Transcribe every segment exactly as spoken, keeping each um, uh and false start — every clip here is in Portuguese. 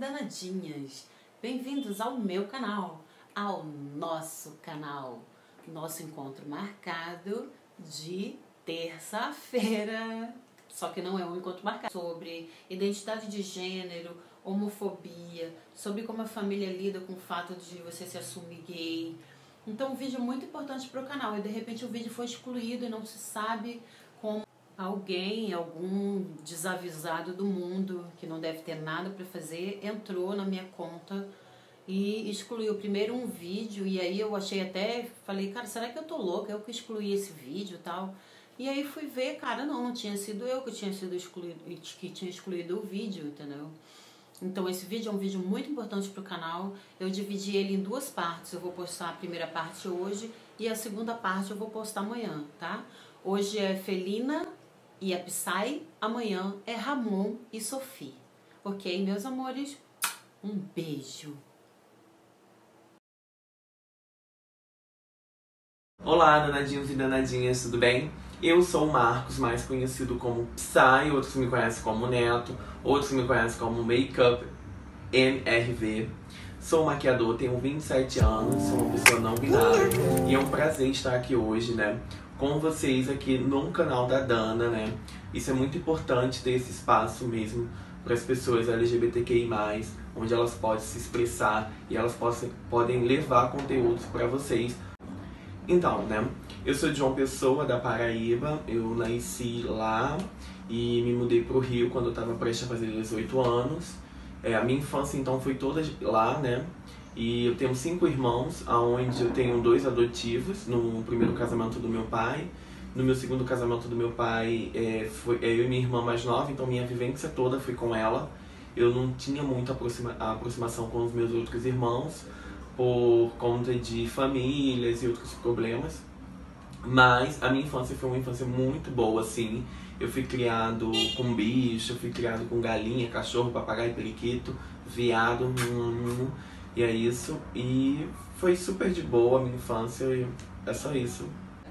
danadinhas, bem-vindos ao meu canal, ao nosso canal, nosso encontro marcado de terça-feira, só que não é um encontro marcado, sobre identidade de gênero, homofobia, sobre como a família lida com o fato de você se assumir gay. Então um vídeo muito importante para o canal e de repente o vídeo foi excluído e não se sabe como alguém, algum desavisado do mundo que não deve ter nada para fazer, entrou na minha conta e excluiu primeiro um vídeo. E aí eu achei até, falei, cara, será que eu tô louca? Eu que excluí esse vídeo e tal. E aí fui ver, cara, não, não tinha sido eu que tinha sido excluído, que tinha excluído o vídeo, entendeu? Então esse vídeo é um vídeo muito importante pro canal. Eu dividi ele em duas partes. Eu vou postar a primeira parte hoje e a segunda parte eu vou postar amanhã, tá? Hoje é Felina e a Psy, amanhã é Ramon e Sophie. Ok, meus amores? Um beijo. Olá, danadinhos e danadinhas, tudo bem? Eu sou o Marcos, mais conhecido como Psy, outros me conhecem como Neto, outros me conhecem como Makeup M R V. Sou maquiador, tenho vinte e sete anos, sou uma pessoa não binária e é um prazer estar aqui hoje, né, com vocês aqui no canal da Dana, né? Isso é muito importante ter esse espaço mesmo para as pessoas L G B T Q I mais, onde elas podem se expressar e elas possam, podem levar conteúdos para vocês. Então, né, eu sou de João Pessoa, da Paraíba, eu nasci lá e me mudei pro Rio quando eu tava prestes a fazer dezoito anos. É, a minha infância então foi toda lá, né, e eu tenho cinco irmãos, onde eu tenho dois adotivos, no primeiro casamento do meu pai. No meu segundo casamento do meu pai, é, foi é, eu e minha irmã mais nova, então minha vivência toda foi com ela. Eu não tinha muita aproxima, aproximação com os meus outros irmãos, por conta de famílias e outros problemas. Mas a minha infância foi uma infância muito boa, assim. Eu fui criado com bicho, eu fui criado com galinha, cachorro, papagaio, periquito, viado, hum, e é isso. E foi super de boa a minha infância e é só isso.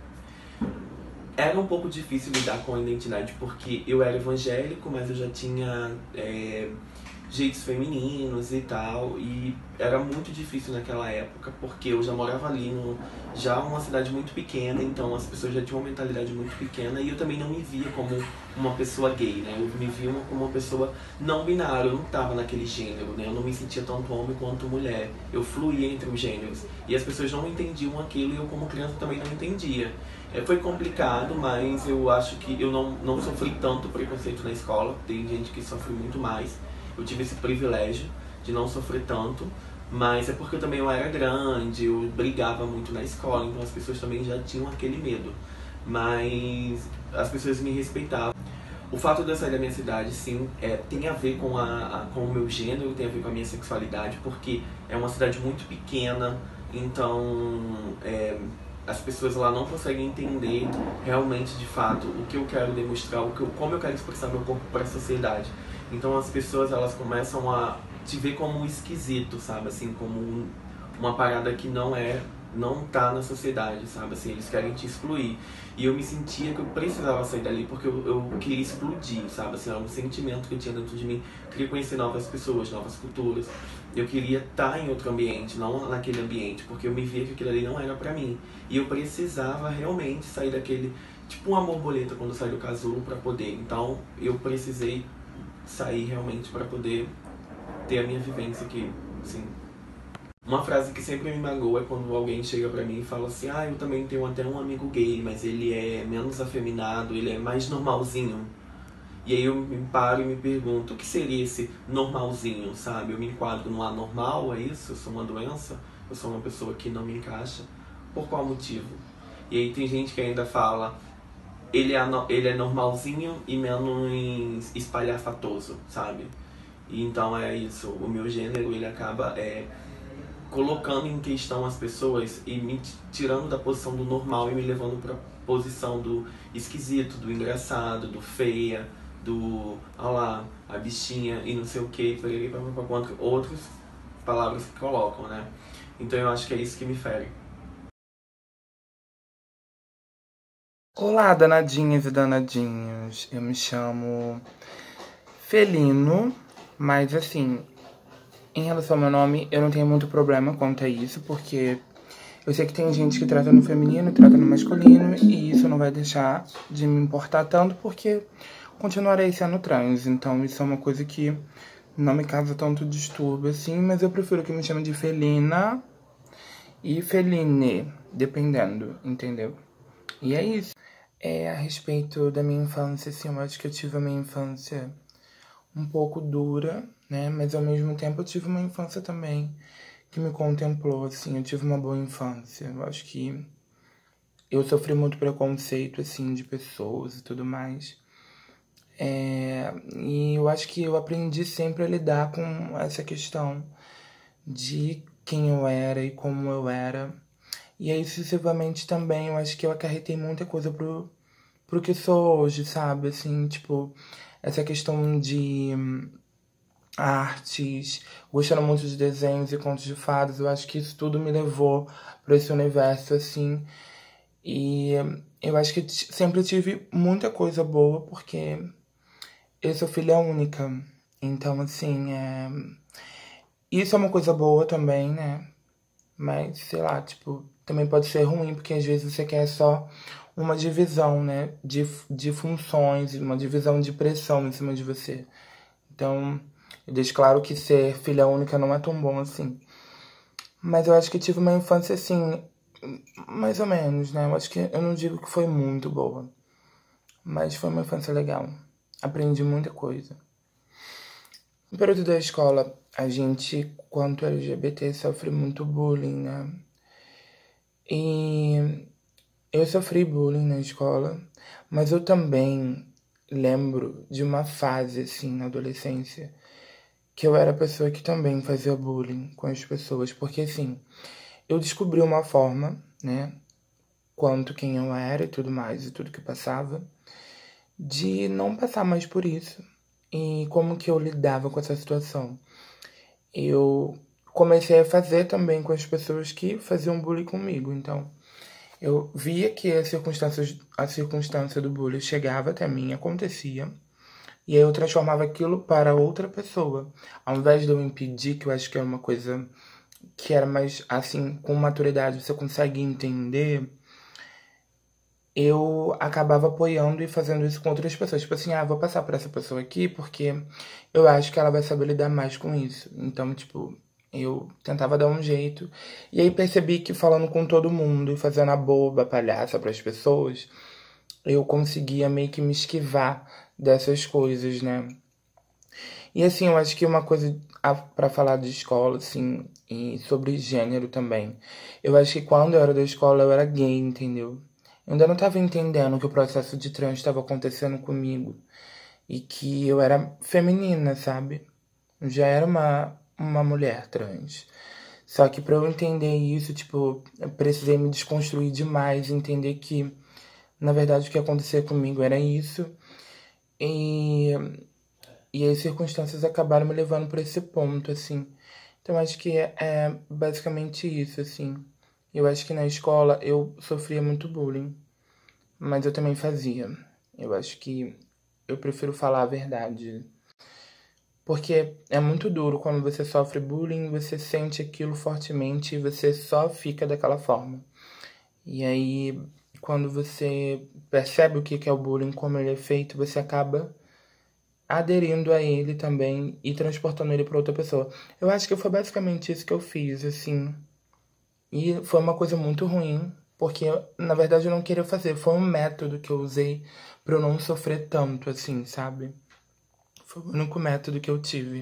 Era um pouco difícil lidar com a identidade, porque eu era evangélico, mas eu já tinha é, jeitos femininos e tal, e era muito difícil naquela época, porque eu já morava ali, no, já uma cidade muito pequena, então as pessoas já tinham uma mentalidade muito pequena, e eu também não me via como uma pessoa gay, né? Eu me via como uma pessoa não binária, eu não estava naquele gênero, né? Eu não me sentia tanto homem quanto mulher, eu fluía entre os gêneros, e as pessoas não entendiam aquilo, e eu como criança também não entendia. É, foi complicado, mas eu acho que eu não, não sofri tanto preconceito na escola, tem gente que sofre muito mais. Eu tive esse privilégio de não sofrer tanto, mas é porque eu também eu era grande, eu brigava muito na escola, então as pessoas também já tinham aquele medo. Mas as pessoas me respeitavam. O fato de eu sair da minha cidade, sim, é, tem a ver com, a, a, com o meu gênero, tem a ver com a minha sexualidade, porque é uma cidade muito pequena, então é, as pessoas lá não conseguem entender realmente, de fato, o que eu quero demonstrar, o que eu, como eu quero expressar meu corpo para a sociedade. Então as pessoas, elas começam a te ver como um esquisito, sabe? Assim, como um, uma parada que não é, não tá na sociedade, sabe? Assim, eles querem te excluir. E eu me sentia que eu precisava sair dali porque eu, eu queria explodir, sabe? Assim, era um sentimento que eu tinha dentro de mim. Eu queria conhecer novas pessoas, novas culturas. Eu queria estar em outro ambiente, não naquele ambiente, porque eu me via que aquilo ali não era pra mim. E eu precisava realmente sair daquele, tipo uma borboleta quando sai do casulo pra poder. Então eu precisei sair realmente para poder ter a minha vivência aqui, assim. Uma frase que sempre me magoa é quando alguém chega pra mim e fala assim: ah, eu também tenho até um amigo gay, mas ele é menos afeminado, ele é mais normalzinho. E aí eu me paro e me pergunto, o que seria esse normalzinho, sabe? Eu me enquadro no anormal, é isso? Eu sou uma doença? Eu sou uma pessoa que não me encaixa? Por qual motivo? E aí tem gente que ainda fala: Ele é, ele é normalzinho e menos espalhafatoso, sabe? E então é isso, o meu gênero, ele acaba é, colocando em questão as pessoas e me tirando da posição do normal e me levando pra posição do esquisito, do engraçado, do feia, do, olha lá, a bichinha e não sei o que, quanto outras palavras que colocam, né? Então eu acho que é isso que me fere. Olá, danadinhas e danadinhos. Eu me chamo Felino, mas assim, Em relação ao meu nome, eu não tenho muito problema quanto a isso, porque eu sei que tem gente que trata no feminino, trata no masculino, e isso não vai deixar de me importar tanto, porque continuarei sendo trans. Então isso é uma coisa que não me causa tanto distúrbio assim, mas eu prefiro que me chamem de Felina e Feline, dependendo, entendeu? E é isso. É, a respeito da minha infância, assim, eu acho que eu tive a minha infância um pouco dura, né? Mas ao mesmo tempo eu tive uma infância também que me contemplou, assim. Eu tive uma boa infância. Eu acho que eu sofri muito preconceito, assim, de pessoas e tudo mais. É, e eu acho que eu aprendi sempre a lidar com essa questão de quem eu era e como eu era. E aí, sucessivamente também, eu acho que eu acarretei muita coisa pro, pro que sou hoje, sabe? Assim, tipo, essa questão de hum, artes, gostando muito de desenhos e contos de fadas, eu acho que isso tudo me levou pra esse universo, assim. E hum, eu acho que t- sempre tive muita coisa boa, porque eu sou filha única. Então, assim, é... isso é uma coisa boa também, né? Mas, sei lá, tipo, também pode ser ruim, porque às vezes você quer só uma divisão, né? De, de funções, uma divisão de pressão em cima de você. Então, eu deixo claro que ser filha única não é tão bom assim. Mas eu acho que tive uma infância, assim, mais ou menos, né? Eu acho que eu não digo que foi muito boa. Mas foi uma infância legal. Aprendi muita coisa. No período da escola, a gente, quanto L G B T, sofre muito bullying, né? E eu sofri bullying na escola, mas eu também lembro de uma fase, assim, na adolescência, que eu era a pessoa que também fazia bullying com as pessoas, porque, assim, eu descobri uma forma, né, quanto quem eu era e tudo mais, e tudo que passava, de não passar mais por isso. E como que eu lidava com essa situação? Eu comecei a fazer também com as pessoas que faziam bullying comigo. Então, eu via que as circunstâncias, a circunstância do bullying chegava até mim, acontecia, e aí eu transformava aquilo para outra pessoa. Ao invés de eu impedir, que eu acho que é uma coisa que era mais, assim, com maturidade, você consegue entender, eu acabava apoiando e fazendo isso com outras pessoas. Tipo assim, ah, vou passar por essa pessoa aqui porque eu acho que ela vai saber lidar mais com isso. Então, tipo, eu tentava dar um jeito. E aí percebi que falando com todo mundo e fazendo a boba, a palhaça pras pessoas, eu conseguia meio que me esquivar dessas coisas, né? E assim, eu acho que uma coisa a- pra falar de escola, assim, e sobre gênero também. Eu acho que quando eu era da escola, eu era gay, entendeu? Eu ainda não tava entendendo que o processo de trans estava acontecendo comigo. E que eu era feminina, sabe? Eu já era uma, uma mulher trans. Só que pra eu entender isso, tipo, eu precisei me desconstruir demais, entender que, na verdade, o que acontecia comigo era isso. E, e as circunstâncias acabaram me levando pra esse ponto, assim. Então, acho que é, é basicamente isso, assim. Eu acho que na escola eu sofria muito bullying, mas eu também fazia. Eu acho que eu prefiro falar a verdade. Porque é muito duro quando você sofre bullying, você sente aquilo fortemente e você só fica daquela forma. E aí, quando você percebe o que é o bullying, como ele é feito, você acaba aderindo a ele também e transportando ele para outra pessoa. Eu acho que foi basicamente isso que eu fiz, assim. E foi uma coisa muito ruim, porque na verdade eu não queria fazer. Foi um método que eu usei pra eu não sofrer tanto, assim, sabe? Foi o único método que eu tive.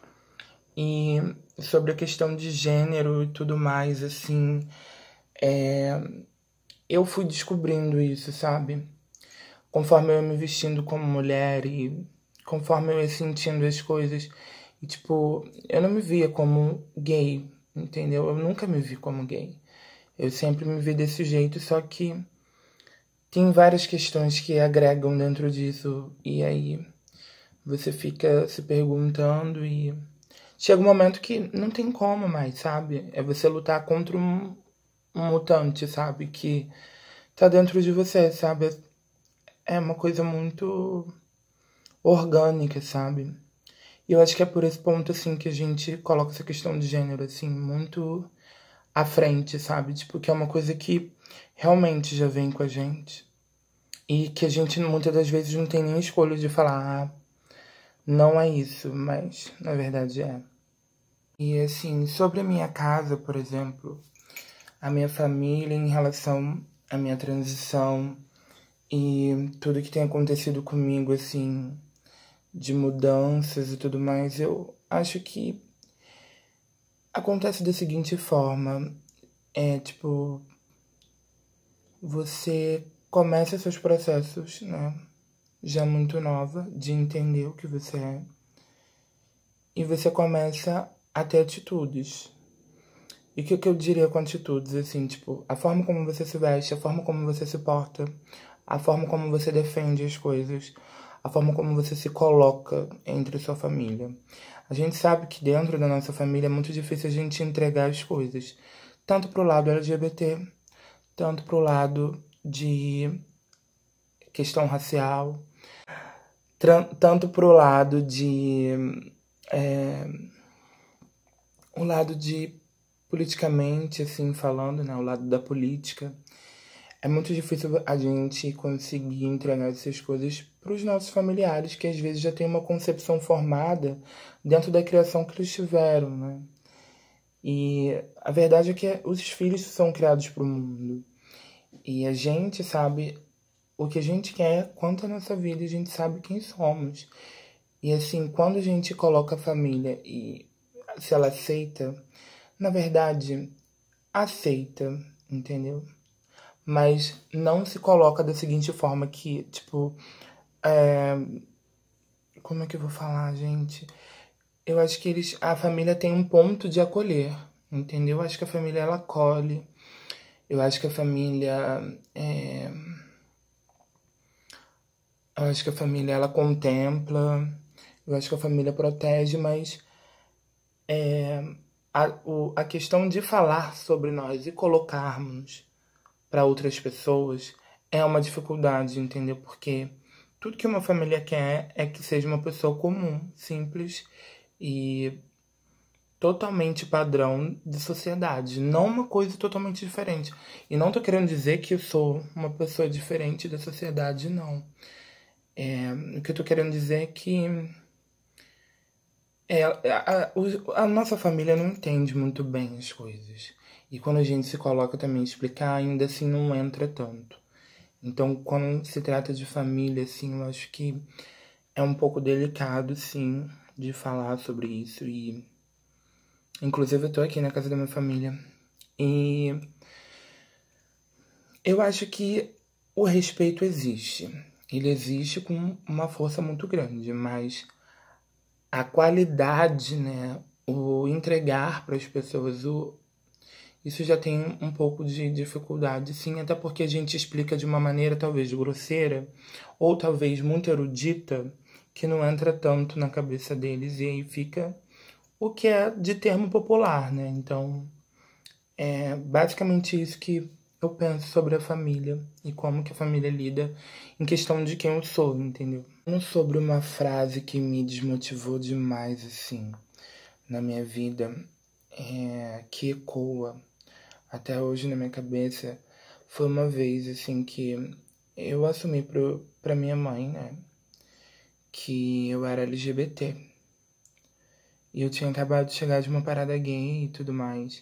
E sobre a questão de gênero e tudo mais, assim, é... eu fui descobrindo isso, sabe? Conforme eu ia me vestindo como mulher e conforme eu ia sentindo as coisas. E, tipo, eu não me via como gay, entendeu? Eu nunca me vi como gay. Eu sempre me vi desse jeito, só que tem várias questões que agregam dentro disso. E aí você fica se perguntando e chega um momento que não tem como mais, sabe? É você lutar contra um, um mutante, sabe? Que tá dentro de você, sabe? É uma coisa muito orgânica, sabe? E eu acho que é por esse ponto, assim, que a gente coloca essa questão de gênero, assim, muito à frente, sabe? Tipo, que é uma coisa que realmente já vem com a gente. E que a gente, muitas das vezes, não tem nem escolha de falar, ah, não é isso, mas, na verdade, é. E, assim, sobre a minha casa, por exemplo, a minha família em relação à minha transição e tudo que tem acontecido comigo, assim, de mudanças e tudo mais, eu acho que acontece da seguinte forma, é tipo, você começa seus processos, né, já muito nova, de entender o que você é, e você começa a ter atitudes. E o que, que eu diria com atitudes, assim, tipo, a forma como você se veste, a forma como você se porta, a forma como você defende as coisas, a forma como você se coloca entre sua família. A gente sabe que dentro da nossa família é muito difícil a gente entregar as coisas, tanto pro lado L G B T, tanto pro lado de questão racial, tanto pro lado de... É, o lado de politicamente, assim, falando, né, o lado da política. É muito difícil a gente conseguir entregar essas coisas para os nossos familiares, que às vezes já têm uma concepção formada dentro da criação que eles tiveram, né? E a verdade é que os filhos são criados para o mundo. E a gente sabe o que a gente quer quanto à nossa vida, a gente sabe quem somos. E assim, quando a gente coloca a família e se ela aceita, na verdade, aceita, entendeu? Mas não se coloca da seguinte forma que, tipo, é... como é que eu vou falar, gente? Eu acho que eles, a família tem um ponto de acolher, entendeu? Eu acho que a família, ela acolhe. Eu acho que a família, é... eu acho que a família, ela contempla. Eu acho que a família protege, mas é... a, o, a questão de falar sobre nós e colocarmos para outras pessoas é uma dificuldade, entendeu? Porque tudo que uma família quer é que seja uma pessoa comum, simples e totalmente padrão de sociedade, não uma coisa totalmente diferente. E não tô querendo dizer que eu sou uma pessoa diferente da sociedade, não. É, o que eu tô querendo dizer é que é, a, a, a nossa família não entende muito bem as coisas. E quando a gente se coloca também a explicar, ainda assim não entra tanto. Então, quando se trata de família, assim, eu acho que é um pouco delicado, sim, de falar sobre isso. E, inclusive, eu tô aqui na casa da minha família. E eu acho que o respeito existe. Ele existe com uma força muito grande, mas a qualidade, né, o entregar para as pessoas, o isso já tem um pouco de dificuldade, sim, até porque a gente explica de uma maneira talvez grosseira ou talvez muito erudita que não entra tanto na cabeça deles e aí fica o que é de termo popular, né? Então, é basicamente isso que eu penso sobre a família e como que a família lida em questão de quem eu sou, entendeu? Sobre uma frase que me desmotivou demais, assim, na minha vida, é, que ecoa até hoje na minha cabeça, foi uma vez, assim, que eu assumi pro, pra minha mãe, né, que eu era L G B T. E eu tinha acabado de chegar de uma parada gay e tudo mais.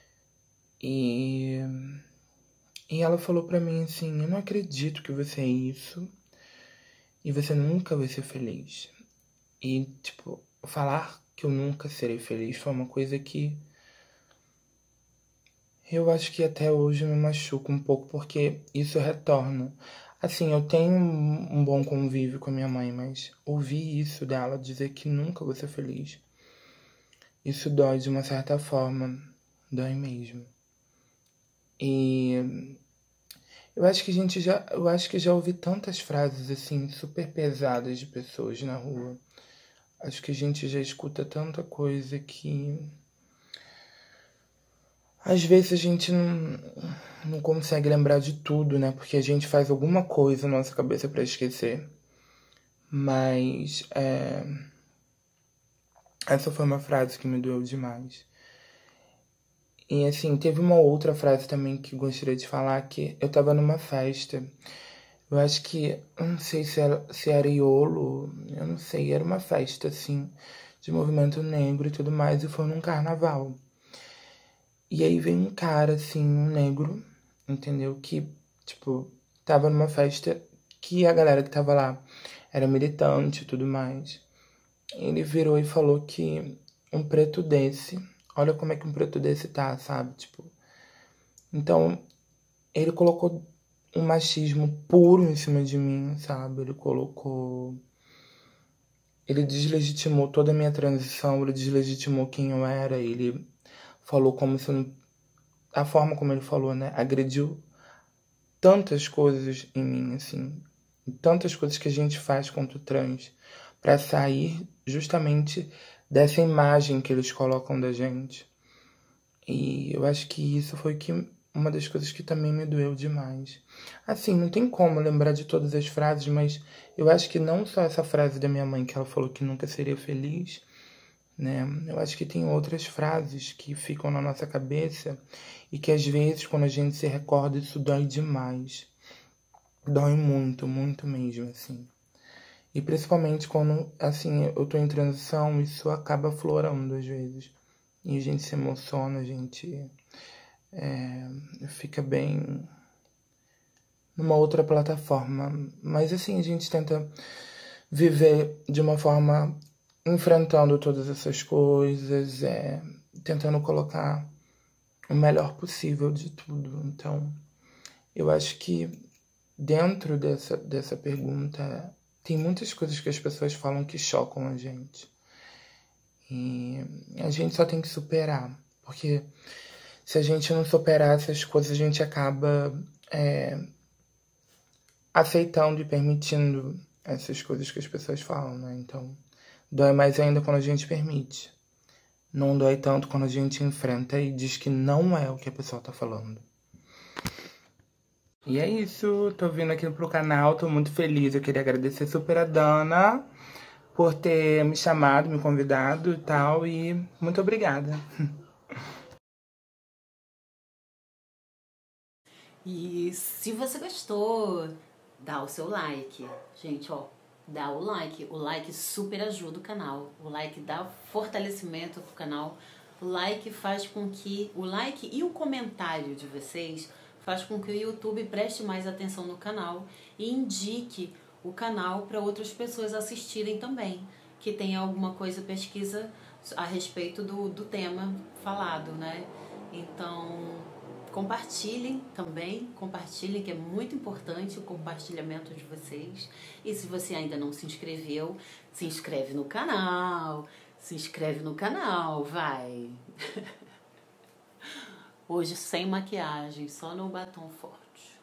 E, e ela falou pra mim assim, eu não acredito que você é isso e você nunca vai ser feliz. E, tipo, falar que eu nunca serei feliz foi uma coisa que eu acho que até hoje me machuca um pouco, porque isso retorna. Assim, eu tenho um bom convívio com a minha mãe, mas ouvir isso dela, dizer que nunca vou ser feliz, isso dói de uma certa forma, dói mesmo. E eu acho que a gente já, eu acho que já ouvi tantas frases assim super pesadas de pessoas na rua. Acho que a gente já escuta tanta coisa que às vezes a gente não, não consegue lembrar de tudo, né? Porque a gente faz alguma coisa na nossa cabeça pra esquecer. Mas é, Essa foi uma frase que me doeu demais. E assim, teve uma outra frase também que gostaria de falar, que eu tava numa festa. Eu acho que, eu não sei se era, se era Iolo, eu não sei, era uma festa, assim, de movimento negro e tudo mais, e foi num carnaval. E aí veio um cara, assim, um negro, entendeu? Que, tipo, tava numa festa que a galera que tava lá era militante e tudo mais. Ele virou e falou que um preto desse, olha como é que um preto desse tá, sabe? Tipo, então, ele colocou um machismo puro em cima de mim, sabe? Ele colocou. Ele deslegitimou toda a minha transição, ele deslegitimou quem eu era, ele falou como se não. A forma como ele falou, né? Agrediu tantas coisas em mim, assim. Tantas coisas que a gente faz quanto trans pra sair justamente dessa imagem que eles colocam da gente. E eu acho que isso foi que uma das coisas que também me doeu demais. Assim, não tem como lembrar de todas as frases, mas eu acho que não só essa frase da minha mãe, que ela falou que nunca seria feliz, né? Eu acho que tem outras frases que ficam na nossa cabeça e que às vezes, quando a gente se recorda, isso dói demais. Dói muito, muito mesmo, assim. E principalmente quando, assim, eu tô em transição, isso acaba aflorando às vezes. E a gente se emociona, a gente é, fica bem numa outra plataforma. Mas assim, a gente tenta viver de uma forma enfrentando todas essas coisas, é, tentando colocar o melhor possível de tudo. Então, eu acho que dentro dessa, dessa pergunta tem muitas coisas que as pessoas falam que chocam a gente. E a gente só tem que superar. Porque se a gente não superar essas coisas, a gente acaba é, aceitando e permitindo essas coisas que as pessoas falam, né? Então, dói mais ainda quando a gente permite. Não dói tanto quando a gente enfrenta e diz que não é o que a pessoa tá falando. E é isso, tô vindo aqui pro canal, tô muito feliz. Eu queria agradecer super a Dana por ter me chamado, me convidado e tal, e muito obrigada. E se você gostou, dá o seu like. Gente, ó, dá o like. O like super ajuda o canal. O like dá fortalecimento pro canal. O like faz com que... O like e o comentário de vocês faz com que o YouTube preste mais atenção no canal e indique o canal para outras pessoas assistirem também, que tenha alguma coisa, pesquisa a respeito do, do tema falado, né? Então, compartilhem também, compartilhem, que é muito importante o compartilhamento de vocês. E se você ainda não se inscreveu, se inscreve no canal, se inscreve no canal, vai! Hoje sem maquiagem, só no batom forte.